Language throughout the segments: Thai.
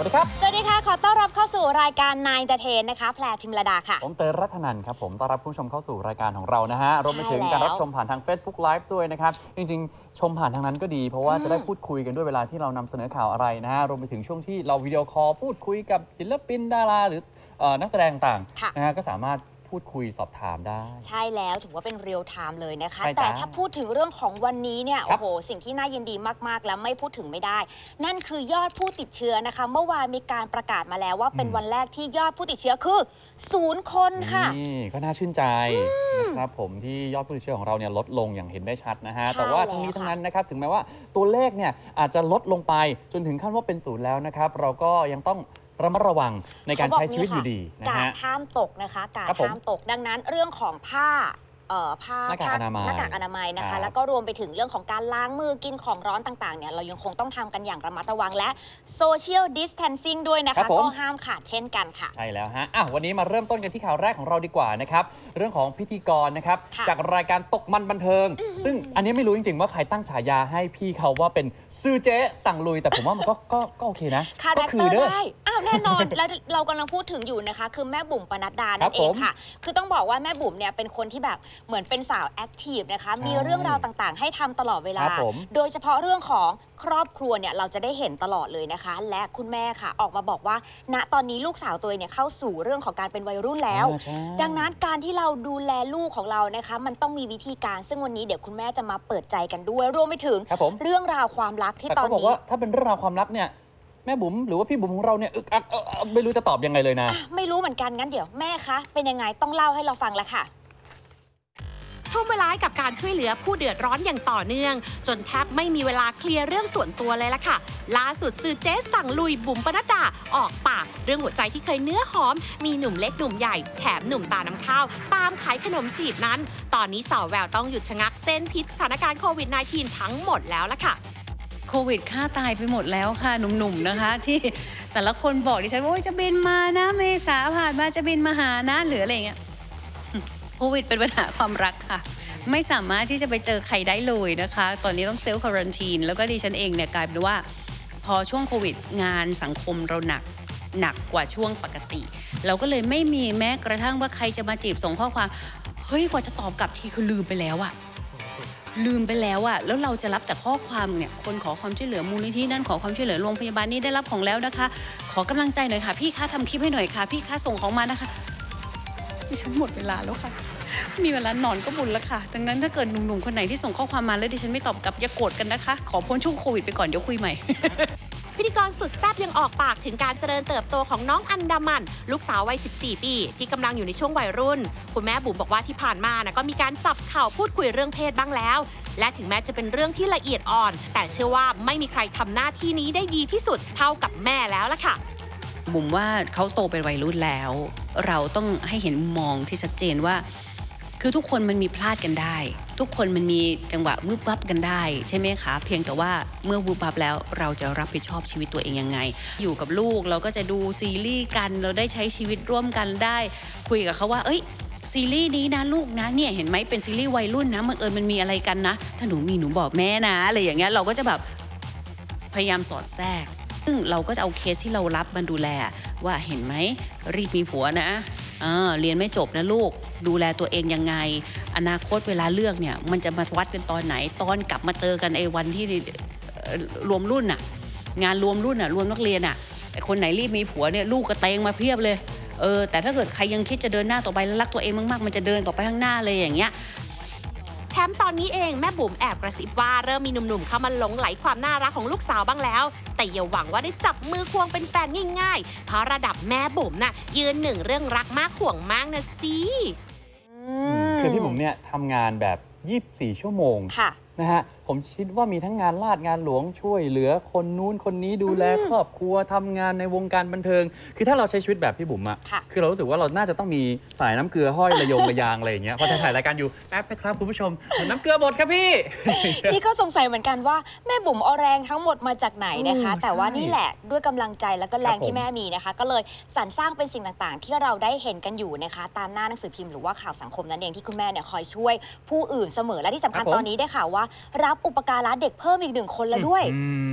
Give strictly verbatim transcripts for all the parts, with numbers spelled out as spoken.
วัสดีครับสวัสดีค่ะขอต้อนรับเข้าสู่รายการนายเอนเตอร์เทนนะคะแพรพิมรดาค่ะผมเตยรัตนันครับผมต้อนรับผู้ชมเข้าสู่รายการของเรานะฮะรวมไปถึงการรับชมผ่านทาง Facebook Live ด้วยนะครับจริงๆชมผ่านทางนั้นก็ดีเพราะว่าจะได้พูดคุยกันด้วยเวลาที่เรานำเสนอข่าวอะไรนะฮะรวมไปถึงช่วงที่เราวิดีโอคอลพูดคุยกับศิลปินดาราหรือนักแสดงต่างๆนะฮะก็สามารถพูดคุยสอบถามได้ใช่แล้วถือว่าเป็นเรียลไทม์เลยนะคะแต่ถ้าพูดถึงเรื่องของวันนี้เนี่ยโอ้โหสิ่งที่น่ายินดีมากๆแล้วไม่พูดถึงไม่ได้นั่นคือยอดผู้ติดเชื้อนะคะเมื่อวานมีการประกาศมาแล้วว่าเป็นวันแรกที่ยอดผู้ติดเชื้อคือศูนย์คนค่ะนี่ก็น่าชื่นใจนะครับผมที่ยอดผู้ติดเชื้อของเราเนี่ยลดลงอย่างเห็นได้ชัดนะฮะแต่ว่าทั้งนี้ทั้งนั้นนะครับถึงแม้ว่าตัวเลขเนี่ยอาจจะลดลงไปจนถึงขั้นว่าเป็นศูนย์แล้วนะครับเราก็ยังต้องระมัดระวังในการใช้ชีวิตอยู่ดีนะฮะกาดห้ามตกนะคะกาดห้ามตกดังนั้นเรื่องของผ้าผ้าหน้ากากอนามัยหน้ากากอนามัยนะคะแล้วก็รวมไปถึงเรื่องของการล้างมือกินของร้อนต่างๆเนี่ยเรายังคงต้องทำกันอย่างระมัดระวังและ social distancing ด้วยนะคะก็ห้ามขาดเช่นกันค่ะใช่แล้วฮะอ่ะวันนี้มาเริ่มต้นกันที่ข่าวแรกของเราดีกว่านะครับเรื่องของพิธีกรนะครับจากรายการตกมันบันเทิงซึ่งอันนี้ไม่รู้จริงๆว่าใครตั้งฉายาให้พี่เขาว่าเป็นซื่อเจ๊สั่งลุยแต่ผมว่ามันก็ก็ก็โอเคนะก็คือได้อ้าวแน่นอนแล้วเรากำลังพูดถึงอยู่นะคะคือแม่บุ๋มปนัดดานั่นเองค่ะคือต้องบอกว่าแม่บุ๋มเนี่ยเป็นคนที่แบบเหมือนเป็นสาวแอคทีฟนะคะมีเรื่องราวต่างๆให้ทำตลอดเวลาโดยเฉพาะเรื่องของครอบครัวเนี่ยเราจะได้เห็นตลอดเลยนะคะและคุณแม่ค่ะออกมาบอกว่าณตอนนี้ลูกสาวตัวเนี่ยเข้าสู่เรื่องของการเป็นวัยรุ่นแล้วดังนั้นการที่เราดูแลลูกของเรานะคะมันต้องมีวิธีการซึ่งวันนี้เดี๋ยวคุณแม่จะมาเปิดใจกันด้วยรวมไปถึงเรื่องราวความรักที่ตอนนี้เขาบอกว่าถ้าเป็นเรื่องราวความรักเนี่ยแม่บุ๋มหรือว่าพี่บุ๋มของเราเนี่ยอึกอักไม่รู้จะตอบยังไงเลยนะไม่รู้เหมือนกันงั้นเดี๋ยวแม่คะเป็นยังไงต้องเล่าให้เราฟังแล้วค่ะทุ่มเวลากับการช่วยเหลือผู้เดือดร้อนอย่างต่อเนื่องจนแทบไม่มีเวลาเคลียร์เรื่องส่วนตัวเลยล่ะค่ะล่าสุดสื่อเจ๊สั่งลุยบุ๋มปนัดดาออกปากเรื่องหัวใจที่เคยเนื้อหอมมีหนุ่มเล็กหนุ่มใหญ่แถมหนุ่มตาน้ำข้าวตามขายขนมจีบนั้นตอนนี้สาวแววต้องหยุดชะงักเส้นพิษสถานการณ์โควิด สิบเก้า ทั้งหมดแล้วล่ะค่ะโควิดฆ่าตายไปหมดแล้วค่ะหนุ่มๆนะคะที่แต่ละคนบอกดิฉันว่าจะบินมานะเมษาผ่านมาจะบินมาหานะหรืออะไรเงี้ยโควิดเป็นปัญหาความรักค่ะไม่สามารถที่จะไปเจอใครได้เลยนะคะตอนนี้ต้องเซลฟ์ควอรันทีนแล้วก็ดิฉันเองเนี่ยกลายเป็นว่าพอช่วงโควิดงานสังคมเราหนักหนักกว่าช่วงปกติเราก็เลยไม่มีแม้กระทั่งว่าใครจะมาจีบส่งข้อความเฮ้ยกว่าจะตอบกลับทีคือลืมไปแล้วอะลืมไปแล้วอะแล้วเราจะรับแต่ข้อความเนี่ยคนขอความช่วยเหลือมูลนิธินั่นขอความช่วยเหลือโรงพยาบาลนี้ได้รับของแล้วนะคะขอกำลังใจหน่อยค่ะพี่คะทำคลิปให้หน่อยค่ะพี่คะส่งของมานะคะดิฉันหมดเวลาแล้วค่ะมีเวลานอนก็บุญแล้วค่ะดังนั้นถ้าเกิดหนุ่มๆคนไหนที่ส่งข้อความมาแล้วดิฉันไม่ตอบกลับอย่าโกรธกันนะคะขอพ้นช่วงโควิดไปก่อนเดี๋ยวคุยใหม่พิธีกรสุดแซ่บยังออกปากถึงการเจริญเติบโตของน้องอันดามันลูกสาววัยสิบสี่ปีที่กำลังอยู่ในช่วงวัยรุ่นคุณแม่บุ๋มบอกว่าที่ผ่านมานะก็มีการจับเข่าพูดคุยเรื่องเพศบ้างแล้วและถึงแม้จะเป็นเรื่องที่ละเอียดอ่อนแต่เชื่อว่าไม่มีใครทำหน้าที่นี้ได้ดีที่สุดเท่ากับแม่แล้วล่ะค่ะบุ๋มว่าเขาโตเป็นวัยรุ่นแล้วเราต้องให้เห็นมุมมองที่ชัดเจนว่าคือทุกคนมันมีพลาดกันได้ทุกคนมันมีจังหวะวืบวับกันได้ใช่ไหมคะเพียงแต่ว่าเมื่อวืบวับแล้วเราจะรับผิดชอบชีวิตตัวเองยังไงอยู่กับลูกเราก็จะดูซีรีส์กันเราได้ใช้ชีวิตร่วมกันได้คุยกับเขาว่าเอ้ยซีรีส์นี้นะลูกนะเนี่ยเห็นไหมเป็นซีรีส์วัยรุ่นนะมันเออมันมีอะไรกันนะถ้าหนูมีหนูบอกแม่นะอะไรอย่างเงี้ยเราก็จะแบบพยายามสอดแทรกซึ่งเราก็จะเอาเคสที่เรารับมาดูแลว่าเห็นไหมรีบมีผัวนะเออเรียนไม่จบนะลูกดูแลตัวเองยังไงอนาคตเวลาเลือกเนี่ยมันจะมาวัดกันตอนไหนตอนกลับมาเจอกันไอ้วันที่รวมรุ่นน่ะงานรวมรุ่นน่ะรวมนักเรียนน่ะไอ้คนไหนรีบมีผัวเนี่ยลูกกระเตงมาเพียบเลยเออแต่ถ้าเกิดใครยังคิดจะเดินหน้าต่อไปแล้วรักตัวเองมากๆมันจะเดินต่อไปข้างหน้าเลยอย่างเงี้ยแถมตอนนี้เองแม่บุ๋มแอบกระซิบว่าเริ่มมีหนุ่มๆเข้ามาหลงไหลความน่ารักของลูกสาวบ้างแล้วแต่อย่าหวังว่าได้จับมือควงเป็นแฟนง่ายๆเพราะระดับแม่บุ๋มน่ะยืนหนึ่งเรื่องรักมากห่วงมากนะสิคือพี่บุ๋มเนี่ยทำงานแบบยี่สิบสี่ชั่วโมงนะฮะผมคิดว่ามีทั้งงานลาดงานหลวงช่วยเหลือคนนู้นคนนี้ดูแลครอบครัวทำงานในวงการบันเทิงคือถ้าเราใช้ชีวิตแบบพี่บุ๋มอะคือเรารู้สึกว่าเราน่าจะต้องมีสายน้ำเกลือห้อยระยงระยางอะไรอย่างเงี้ยพอถ่ายรายการอยู่แป๊บนะครับคุณผู้ชมน้ำเกลือหมดครับพี่นี่ก็สงสัยเหมือนกันว่าแม่บุ๋มเอาแรงทั้งหมดมาจากไหนนะคะแต่ว่านี่แหละด้วยกำลังใจและก็แรงที่แม่มีนะคะก็เลยสรรสร้างเป็นสิ่งต่างๆที่เราได้เห็นกันอยู่นะคะตามหน้าหนังสือพิมพ์หรือว่าข่าวสังคมนั่นเองที่คุณแม่เนี่ยคอยช่วยผู้อื่นเสมอและที่สำคัญตอนนี้ได้ข่าวว่ารับอุปการะเด็กเพิ่มอีกหนึ่งคนแล้วด้วย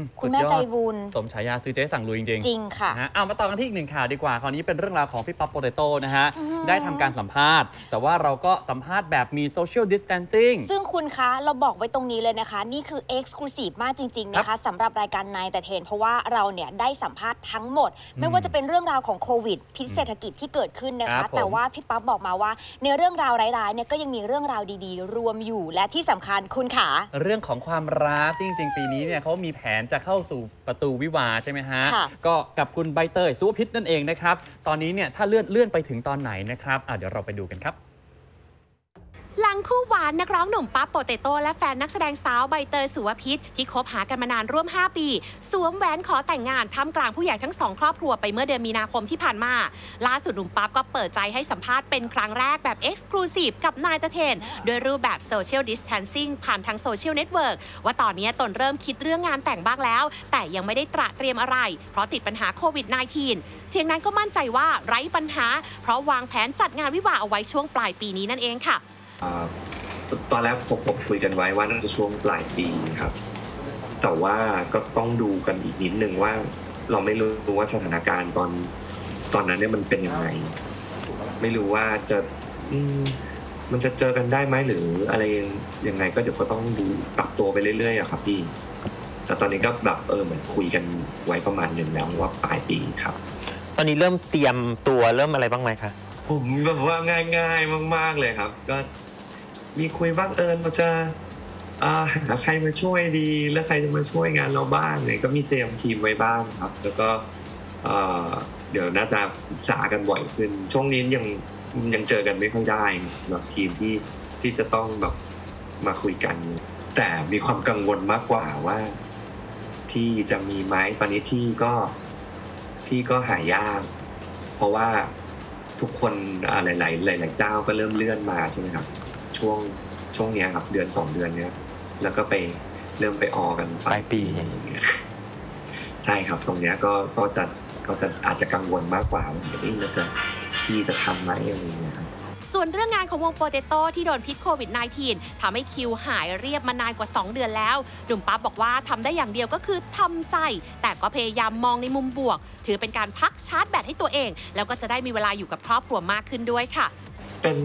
คุณแม่ใจบุญสมฉายาซื้อเจ๊สั่งลุยจริงๆจริงค่ะนะเอามาต่อกันที่อีกหนึ่งข่าวดีกว่าคราวนี้เป็นเรื่องราวของพี่ป๊อปโปเตโต้นะฮะได้ทำการสัมภาษณ์แต่ว่าเราก็สัมภาษณ์แบบมี social distancing ซึ่งคุณคะเราบอกไว้ตรงนี้เลยนะคะนี่คือ exclusive มากจริงๆนะคะสำหรับรายการนายแต่เทนเพราะว่าเราเนี่ยได้สัมภาษณ์ทั้งหมดไม่ว่าจะเป็นเรื่องราวของโควิดพิษเศรษฐกิจที่เกิดขึ้นนะคะแต่ว่าพี่ป๊อปบอกมาว่าในเรื่องราวร้ายๆเนี่ยก็ยังมีเรื่องราวดีๆรวมอยู่และที่สำคัญคุณขาเรื่องของความรักจริงๆปีนี้เนี่ยเขามีแผนจะเข้าสู่ประตูวิวาใช่ไหมฮะก็กับคุณใบเตยสุวพิษนั่นเองนะครับตอนนี้เนี่ยถ้าเลื่อนเลื่อนไปถึงตอนไหนนะครับเดี๋ยวเราไปดูกันครับหลังคู่หวานนักร้องหนุ่มปั๊บโปเตโต้และแฟนนักแสดงสาวใบเตยสุวพิษที่คบหากันมานานร่วมห้าปีสวมแหวนขอแต่งงานท่ามกลางผู้ใหญ่ทั้งสองครอบครัวไปเมื่อเดือนมีนาคมที่ผ่านมาล่าสุดหนุ่มปั๊บก็เปิดใจให้สัมภาษณ์เป็นครั้งแรกแบบเอ็กซ์คลูซีฟกับนายตะเทนโดยรูปแบบโซเชียลดิสแทนซิ่งผ่านทางโซเชียลเน็ตเวิร์กว่าตอนนี้ตนเริ่มคิดเรื่องงานแต่งบ้างแล้วแต่ยังไม่ได้ตระเตรียมอะไรเพราะติดปัญหาโควิด สิบเก้า เทียงนั้นก็มั่นใจว่าไร้ปัญหาเพราะวางแผนจัดงานวิวาห์เอาไว้ช่วงปลายปีนี้นั่นเองค่ะตอนแรกผมผมคุยกันไว้ว่าน่าจะช่วงปลายปีครับแต่ว่าก็ต้องดูกันอีกนิดนึงว่าเราไม่รู้ว่าสถานการณ์ตอนตอนนั้นเนี่ยมันเป็นยังไงไม่รู้ว่าจะมันจะเจอกันได้ไหมหรืออะไรยังไงก็เดี๋ยวก็ต้องดูปรับตัวไปเรื่อยๆอะครับพี่แต่ตอนนี้ก็แบบเออเหมือนคุยกันไว้ประมาณหนึ่งแล้วว่าปลายปีครับตอนนี้เริ่มเตรียมตัวเริ่มอะไรบ้างไหมคะผมแบบว่าง่ายๆมากๆเลยครับก็มีคุยบ้างเออเราจะหาใครมาช่วยดีแล้วใครจะมาช่วยงานเราบ้างเนี่ยก็มีเตรียมทีมไว้บ้างครับแล้วก็เดี๋ยวน่าจะปรึกษากันบ่อยขึ้นช่วงนี้ยังยังเจอกันไม่ค่อยได้สำหรับทีมที่ที่จะต้องแบบมาคุยกันแต่มีความกังวลมากกว่าว่าที่จะมีไหมตอนนี้ที่ก็ที่ก็หายากเพราะว่าทุกคนหลายๆหลายๆเจ้าก็เริ่มเลื่อนมาใช่ไหมครับช่วงช่วงนี้ครับเดือนสองเดือนเนี้ยแล้วก็ไปเริ่มไปออกันปลายปีใช่ครับตรงเนี้ยก็ก็จะก็จะอาจจะกังวลมากกว่าว่าเอ๊ะเราจะที่จะทำไหมอะไรอย่างเงี้ยครับส่วนเรื่องงานของวงโปเตโต้ที่โดนพิษโควิด สิบเก้า ทำให้คิวหายเรียบมานานกว่าสองเดือนแล้วหนุ่มปั๊บบอกว่าทำได้อย่างเดียวก็คือทำใจแต่ก็พยายามมองในมุมบวกถือเป็นการพักชาร์จแบตให้ตัวเองแล้วก็จะได้มีเวลาอยู่กับครอบครัวมากขึ้นด้วยค่ะเป็น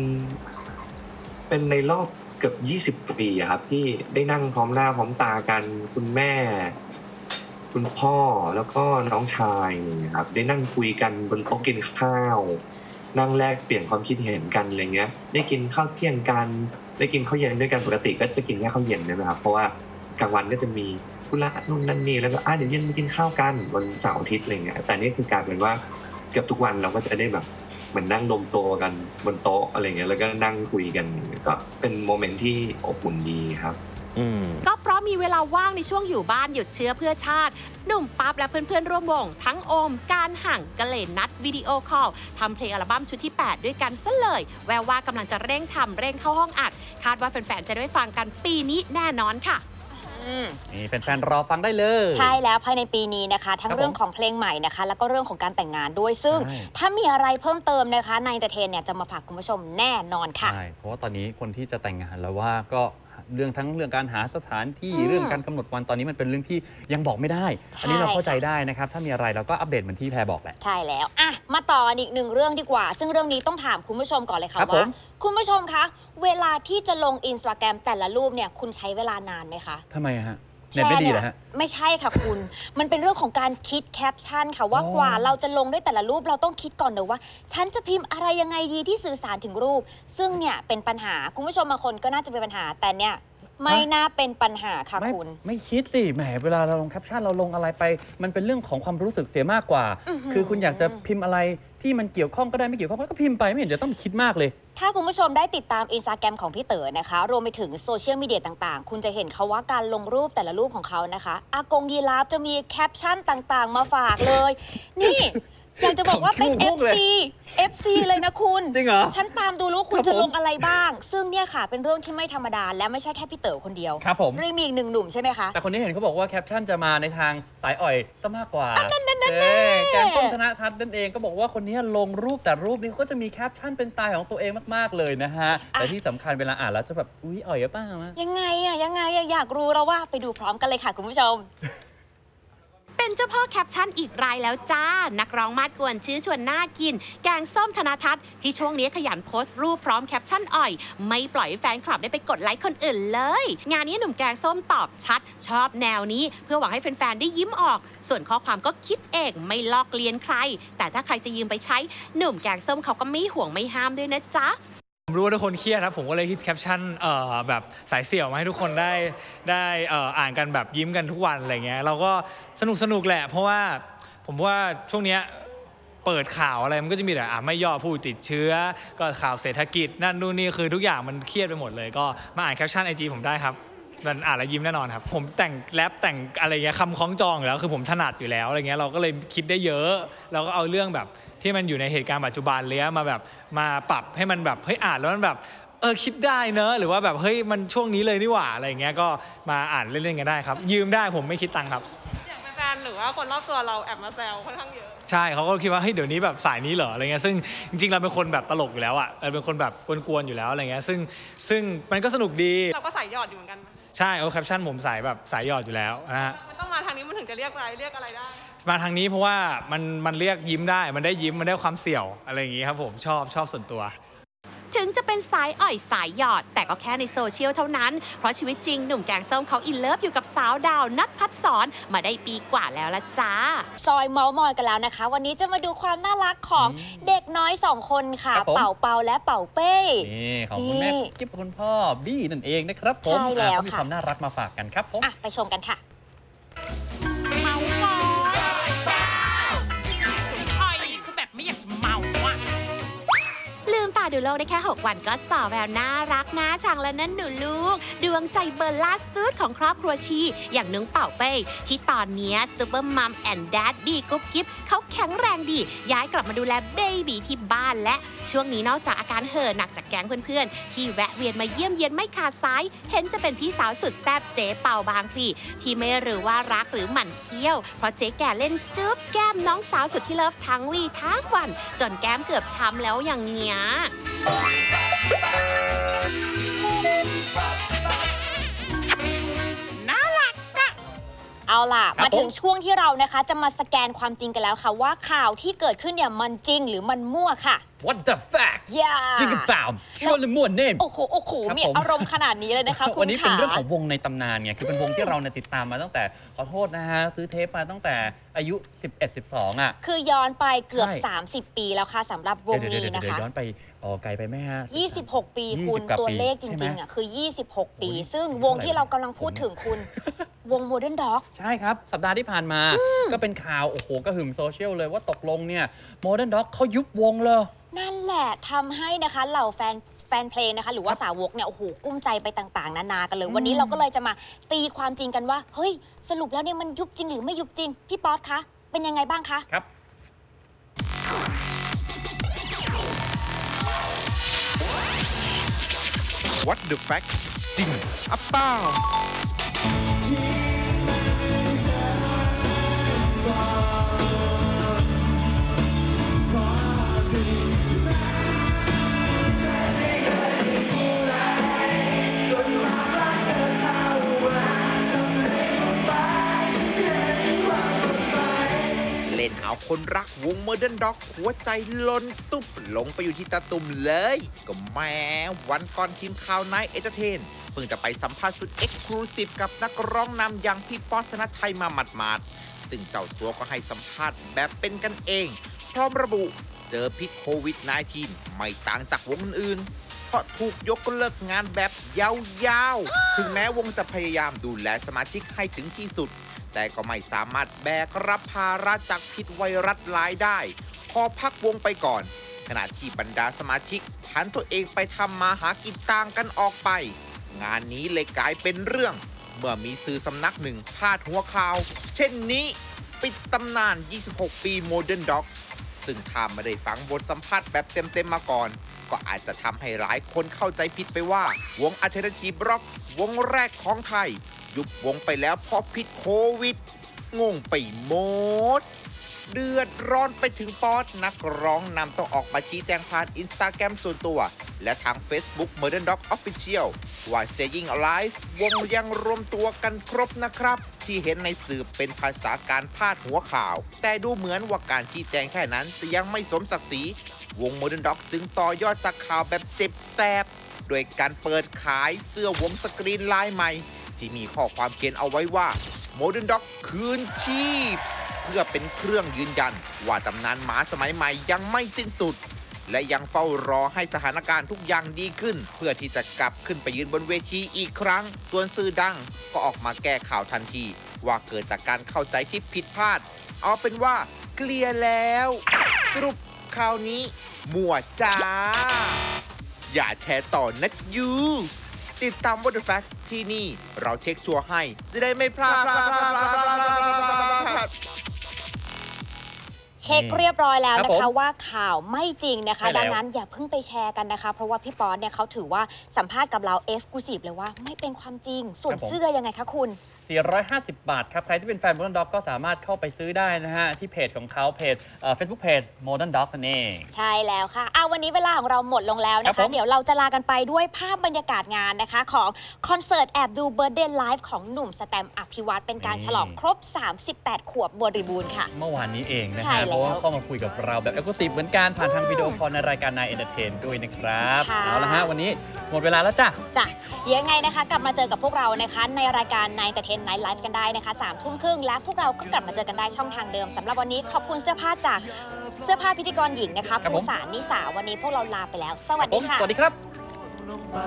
เป็นในรอบเกือบยี่สิบปีครับที่ได้นั่งพร้อมหน้าพร้อมตากันคุณแม่คุณพ่อแล้วก็น้องชายครับได้นั่งคุยกันบนโต๊ะกินข้าวนั่งแลกเปลี่ยนความคิดเห็นกันอะไรเงี้ยได้กินข้าวเที่ยงกันได้กินข้าวเย็นด้วยกันปกติก็จะกินแค่ข้าวเย็นนะครับเพราะว่ากลางวันก็จะมีธุระนู่นนั่นนี่แล้วก็อ่ะเดี๋ยวเย็นมากินข้าวกันวันเสาร์อาทิตย์อะไรเงี้ยแต่นี่คือการเป็นว่าเกือบทุกวันเราก็จะได้แบบเหมือนนั่งดมโตกันบนโต๊ะอะไรเงี้ยแล้วก็นั่งคุยกันก็เป็นโมเมนต์ที่อบอุ่นดีครับก็เพราะมีเวลาว่างในช่วงอยู่บ้านหยุดเชื้อเพื่อชาติหนุ่มปั๊บและเพื่อนๆร่วมวงทั้งโอมการห่างก็เลยนัดวิดีโอคอลทำเพลงอัลบั้มชุดที่แปดด้วยกันซะเลยแววว่ากำลังจะเร่งทำเร่งเข้าห้องอัดคาดว่าแฟนๆจะได้ฟังกันปีนี้แน่นอนค่ะนี่แฟนๆรอฟังได้เลยใช่แล้วภายในปีนี้นะคะทั้งเรื่องของเพลงใหม่นะคะแล้วก็เรื่องของการแต่งงานด้วยซึ่งถ้ามีอะไรเพิ่มเติมนะคะในเตอร์เทนเนี่ยจะมาฝากคุณผู้ชมแน่นอนค่ะใช่เพราะว่าตอนนี้คนที่จะแต่งงานแล้วว่าก็เรื่องทั้งเรื่องการหาสถานที่เรื่องการกำหนดวันตอนนี้มันเป็นเรื่องที่ยังบอกไม่ได้อันนี้เราเข้าใจได้นะครับถ้ามีอะไรเราก็อัปเดตเหมือนที่แพรบอกแหละใช่แล้วอ่ะมาต่ออีกหนึ่งเรื่องดีกว่าซึ่งเรื่องนี้ต้องถามคุณผู้ชมก่อนเลยค่ะว่าคุณผู้ชมคะเวลาที่จะลง อินสตาแกรม แต่ละรูปเนี่ยคุณใช้เวลานานไหมคะทำไมฮะเน็ตไม่ดีเหรอฮะไม่ใช่ค่ะคุณมันเป็นเรื่องของการคิดแคปชั่นค่ะว่ากว่าเราจะลงได้แต่ละรูปเราต้องคิดก่อนเดี๋ยวว่าฉันจะพิมพ์อะไรยังไงดีที่สื่อสารถึงรูปซึ่งเนี่ยเป็นปัญหาคุณผู้ชมบางคนก็น่าจะเป็นปัญหาแต่เนี่ยไม่น่าเป็นปัญหาค่ะคุณไม่คิดสิแหมเวลาเราลงแคปชั่นเราลงอะไรไปมันเป็นเรื่องของความรู้สึกเสียมากกว่าคือคุณอยากจะพิมพ์อะไรที่มันเกี่ยวข้องก็ได้ไม่เกี่ยวข้องก็พิมพ์ไปไม่เห็นจะต้องคิดมากเลยถ้าคุณผู้ชมได้ติดตามอินสตาแกรมของพี่เต๋อนะคะรวมไปถึงโซเชียลมีเดียต่างๆคุณจะเห็นเขาว่าการลงรูปแต่ละรูปของเขานะคะอากงยีราฟจะมีแคปชั่นต่างๆมาฝากเลยนี่อยากจะบอกว่าเป็น เอฟ ซี เอฟ ซี เลยนะคุณจริงเหรอฉันตามดูรู้คุณจะลงอะไรบ้างซึ่งเนี่ยค่ะเป็นเรื่องที่ไม่ธรรมดาและไม่ใช่แค่พี่เต๋อคนเดียวครับผมรีมีอีกหนึ่งหนุ่มใช่ไหมคะแต่คนนี้เห็นเขาบอกว่าแคปชั่นจะมาในทางสายอ่อยซะมากกว่านั่นนั่นนั่นแกงส้มธนทัศน์นั่นเองก็บอกว่าคนนี้ลงรูปแต่รูปนี้ก็จะมีแคปชั่นเป็นสไตล์ของตัวเองมากๆเลยนะฮะแต่ที่สำคัญเวลาอ่านแล้วจะแบบอุ๊ยอ่อยป่ะยังไงอะยังไงอยากรู้แล้วว่าไปดูพร้อมกันเลยค่ะคุณผู้ชมเป็นเจ้าพ่อแคปชั่นอีกรายแล้วจ้านักร้องมาดกวนชื่อชวนน่ากินแกงส้มธนาทัศน์ที่ช่วงนี้ขยันโพสต์รูปพร้อมแคปชั่นอ่อยไม่ปล่อยให้แฟนคลับได้ไปกดไลค์คนอื่นเลยงานนี้หนุ่มแกงส้มตอบชัดชอบแนวนี้เพื่อหวังให้แฟนๆได้ยิ้มออกส่วนข้อความก็คิดเองไม่ลอกเลียนใครแต่ถ้าใครจะยืมไปใช้หนุ่มแกงส้มเขาก็ไม่ห่วงไม่ห้ามด้วยนะจ๊ะผมรู้ว่าทุกคนเครียดครับผมก็เลยคิดแคปชั่นเอ่อแบบสายเสี่ยวมาให้ทุกคนได้ได้เอ่ออ่านกันแบบยิ้มกันทุกวันอะไรเงี้ยเราก็สนุกสนุกแหละเพราะว่าผมว่าช่วงเนี้ยเปิดข่าวอะไรมันก็จะมีแต่อ่ะไม่ย่อผู้ติดเชื้อก็ข่าวเศรษฐกิจนั่นนู่นนี่คือทุกอย่างมันเครียดไปหมดเลยก็มาอ่านแคปชั่นไอจีผมได้ครับมันอ่านแล้วยิ้มแน่นอนครับผมแต่งแรปแต่งอะไรเงี้ยคำคล้องจองอยู่แล้วคือผมถนัดอยู่แล้วอะไรเงี้ยเราก็เลยคิดได้เยอะเราก็เอาเรื่องแบบที่มันอยู่ในเหตุการณ์ปัจจุบันเลยมาแบบมาปรับให้มันแบบเฮ้ยอ่านแล้วมันแบบเออคิดได้เนอะหรือว่าแบบเฮ้ยมันช่วงนี้เลยนี่หว่าอะไรเงี้ยก็มาอ่านเล่นๆกันได้ครับยืมได้ผมไม่คิดตังค์ครับอย่างแฟนหรือว่าคนรอบตัวเราแอบมาแซวค่อนข้างเยอะใช่เขาก็คิดว่าเฮ้ยเดี๋ยวนี้แบบสายนี้เหรออะไรเงี้ยซึ่งจริงๆเราเป็นคนแบบตลกอยู่แล้วอ่ะเราเป็นคนแบบกวนๆอยู่แล้วอะไรเงี้ยซึ่งซึ่งมันก็สนุกดีเราก็สายหยอดอยู่เหมือนกันใช่เอาแคปชั่นผมสายแบบสายหยอดอยู่แล้วนะฮะมันต้องมาทางนี้มันถึงจะเรียกอะไรเรียกอะไรได้มาทางนี้เพราะว่ามันมันเรียกยิ้มได้มันได้ยิ้มมันได้ความเสี่ยวอะไรอย่างงี้ครับผมชอบชอบส่วนตัวถึงจะเป็นสายอ่อยสายหยอดแต่ก็แค่ในโซเชียลเท่านั้นเพราะชีวิตจริงหนุ่มแกงส้มเขาอินเลิฟอยู่กับสาวดาวนัทพัฒน์สอนมาได้ปีกว่าแล้วละจ้าซอยเมาส์มอยกันแล้วนะคะวันนี้จะมาดูความน่ารักของเด็กน้อยสองคนค่ะเป่าเปาและเป่าเป้นี่ของคุณแม่กิ๊บคุณพ่อบี้นั่นเองนะครับผมใช่แล้วค่ะมีความน่ารักมาฝากกันครับผมไปชมกันค่ะเมาส์มอยคือแบบไม่อยากเมาอ่ะลืมตาดูโลกได้แค่หกวันก็ส่อแววน่ารักน่าชังแล้วนั่นหนูลูกดวงใจเบอร์ล่าสุดของครอบครัวชีอย่างนุ้งเป่าเป้ที่ตอนนี้ซูเปอร์มัมแอนด์แดดดี้กุ๊บกิ๊บเขาแข็งแรงดีย้ายกลับมาดูแลเบบีที่บ้านและช่วงนี้นอกจากอาการเห่อหนักจากแก๊งเพื่อนๆที่แวะเวียนมาเยี่ยมเยียนไม่ขาดสายเห็นจะเป็นพี่สาวสุดแซ่บเจ๊เป่าบางพลีที่ไม่รู้ว่ารักหรือหมั่นเคี้ยวเพราะเจ๊แก่เล่นจุ๊บแก้มน้องสาวสุดที่เลิฟทั้งวีทั้งวันจนแก้มเกือบช้ำแล้วอย่างเงี้ยน่ารักอะเอาล่ะมาถึงช่วงที่เรานะคะจะมาสแกนความจริงกันแล้วค่ะว่าข่าวที่เกิดขึ้นเนี่ยมันจริงหรือมันมั่วค่ะ What the fact จริงหรือเปล่าชัวร์หรือมั่วเนมโอ้โหโอ้โหมีอารมณ์ขนาดนี้เลยนะคะคุณวันนี้เป็นเรื่องของวงในตำนานไงคือเป็นวงที่เราเนี่ยติดตามมาตั้งแต่ขอโทษนะฮะซื้อเทปมาตั้งแต่อายุสิบเอ็ด สิบสองอ่ะคือย้อนไปเกือบสามสิบปีแล้วค่ะสำหรับวงนี้นะคะย้อนไปอ๋อไกลไปไหมฮะยี่สิบหกปีคุณตัวเลขจริงๆอ่ะคือยี่สิบหกปีซึ่งวงที่เรากำลังพูดถึงคุณวง Modern Dog ใช่ครับสัปดาห์ที่ผ่านมาก็เป็นข่าวโอ้โหกระหึ่มโซเชียลเลยว่าตกลงเนี่ย Modern Dog เขายุบวงเลยนั่นแหละทำให้นะคะเหล่าแฟนแฟนเพลงนะคะหรือว่าสาวกเนี่ยโอ้โหกุ้มใจไปต่างๆนานากันเลยวันนี้เราก็เลยจะมาตีความจริงกันว่าเฮ้ยสรุปแล้วเนี่ยมันยุบจริงหรือไม่ยุบจริงพี่ป๊อตคะเป็นยังไงบ้างคะครับ What the fact จริงอัปเป้าเล่นเอาคนรักวง Modern Dog หัวใจล้นตุ๊บลงไปอยู่ที่ตาตุ่มเลยก็แม้วันก่อนทีมข่าวไนท์เอนเตอร์เทนเพิ่งจะไปสัมภาษณ์สุดเอ็กซ์คลูซีฟกับนักร้องนำอย่างพี่ป๊อต ธนชัยมาหมาดๆซึ่งเจ้าตัวก็ให้สัมภาษณ์แบบเป็นกันเองพร้อมระบุเจอพิษโควิด สิบเก้า ไม่ต่างจากวงอื่นๆเพราะถูกยกเลิกงานแบบยาวๆถึงแม้วงจะพยายามดูแลสมาชิกให้ถึงที่สุดแต่ก็ไม่สามารถแบกรับภาระจากพิษไวรัสร้ายได้ขอพักวงไปก่อนขณะที่บรรดาสมาชิกผันตัวเองไปทำมาหากินต่างกันออกไปงานนี้เลยกลายเป็นเรื่องเมื่อมีสื่อสำนักหนึ่งพาดหัวข่าวเช่นนี้ปิดตำนานยี่สิบหกปี Modern Dog ซึ่งถ้าไม่ได้ฟังบทสัมภาษณ์แบบเต็มๆมาก่อนก็อาจจะทำให้หลายคนเข้าใจผิดไปว่าวง Alternative Rock วงแรกของไทยยุบวงไปแล้วเพราะพิษโควิดงงไปหมดเดือดร้อนไปถึงป๊อตนักร้องนำต้องออกมาชี้แจงผ่าน Instagram ส่วนตัวและทาง Facebook Modern Dog Official ว่า Staying Alive วงยังรวมตัวกันครบนะครับที่เห็นในสื่อเป็นภาษาการพาดหัวข่าว แต่ดูเหมือนว่าการชี้แจงแค่นั้นจะยังไม่สมศักดิ์ศรีวง Modern Dog จึงต่อยอดจากข่าวแบบเจ็บแสบโดยการเปิดขายเสื้อวงสกรีนลายใหม่ที่มีข้อความเขียนเอาไว้ว่า Modern Dog คืนชีพเพื่อเป็นเครื่องยืนยันว่าตำนานหมาสมัยใหม่ยังไม่สิ้นสุดและยังเฝ้ารอให้สถานการณ์ทุกอย่างดีขึ้นเพื่อที่จะกลับขึ้นไปยืนบนเวทีอีกครั้งส่วนสื่อดังก็ออกมาแก้ข่าวทันทีว่าเกิดจากการเข้าใจที่ผิดพลาดเอาเป็นว่าเคลียร์แล้วสรุปข่าวนี้มั่วจ้าอย่าแชร์ต่อนะยูติดตาม What the Facts ที่นี่เราเช็คชัวร์ให้จะได้ไม่พลาดเช็คเรียบร้อยแล้วนะคะว่าข่าวไม่จริงนะคะดังนั้นอย่าเพิ่งไปแชร์กันนะคะเพราะว่าพี่ป๊อตเนี่ยเขาถือว่าสัมภาษณ์กับเราเอ็กซ์คลูซีฟเลยว่าไม่เป็นความจริงส่วนเสื้อยังไงคะคุณสี่ร้อยห้าสิบบาทครับใครที่เป็นแฟน Modern Dog ก็สามารถเข้าไปซื้อได้นะฮะที่เพจของเขาเพจเอ่อ Facebook Page Modern Dog นั่นเองใช่แล้วค่ะเอาวันนี้เวลาของเราหมดลงแล้วนะคะเดี๋ยวเราจะลากันไปด้วยภาพบรรยากาศงานนะคะของคอนเสิร์ตแอบดู Birthday Live ของหนุ่มสแตมป์อภิวัตเป็นการฉลองครบสามสิบแปดขวบบริบูรณ์ค่ะเมื่อวานนี้เองนะฮะเพราะว่าเข้ามาคุยกับเราแบบเอ็กซ์คลูซีฟเหมือนกันผ่านทางวิดีโอคอลในรายการนายเอนเตอร์เทนด้วยนะครับเอาละฮะวันนี้หมดเวลาแล้วจ้ะจ้ะยังไงนะคะกลับมาเจอกับพวกเรานะคะในรายการนายเอนเตอร์เทนไนท์ไลฟ์กันได้นะคะสามทุ่มครึ่งและพวกเราก็กลับมาเจอกันได้ช่องทางเดิมสำหรับวันนี้ขอบคุณเสื้อผ้าจากเสื้อผ้าพิธีกรหญิงนะคะผู้สารนิสาวันนี้พวกเราลาไปแล้วสวัสดีค่ะสวัสดีครับ